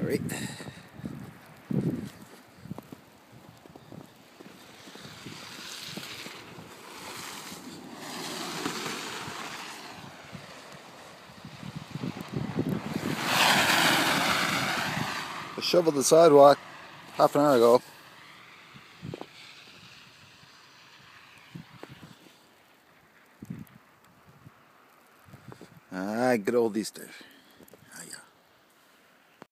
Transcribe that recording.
Alright. I shoveled the sidewalk half an hour ago. Good old Easter.